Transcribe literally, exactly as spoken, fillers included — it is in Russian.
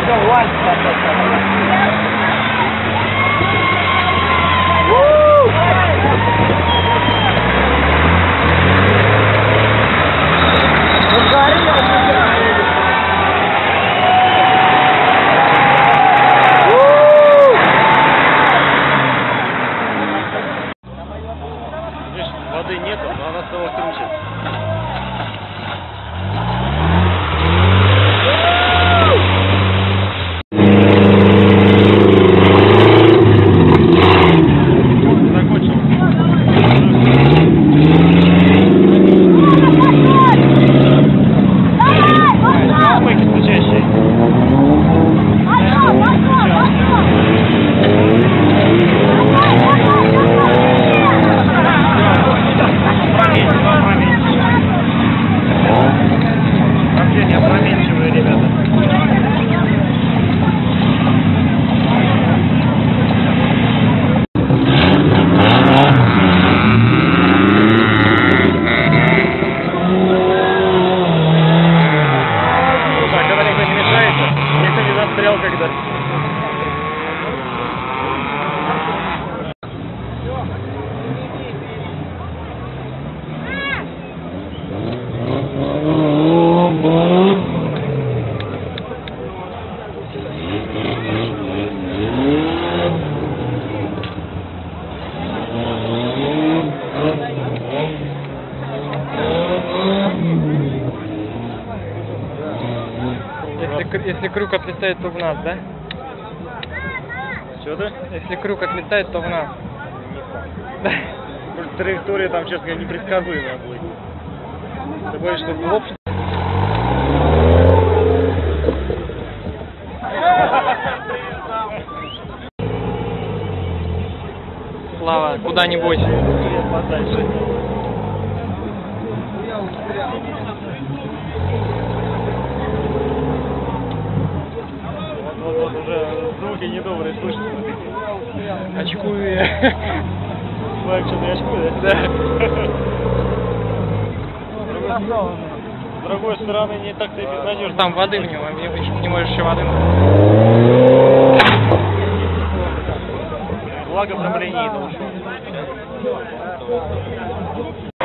Воды нету, но она снова крутит. Когда Если, если круг отлетает, то в нас, да? Что-то? Если круг отлетает, то в нас. Да. Траектория там, честно говоря, непредсказуемая будет. Ты боишься, что в общем... Слава, куда-нибудь. Подальше. Вот, вот уже звуки недобрые слышно. Очкую я. Слайк, что ты очкуешь? Да. С другой стороны, не так-то и безнадежно. Там воды в нем, а не можешь еще воды. Благо прямолинейно ушел.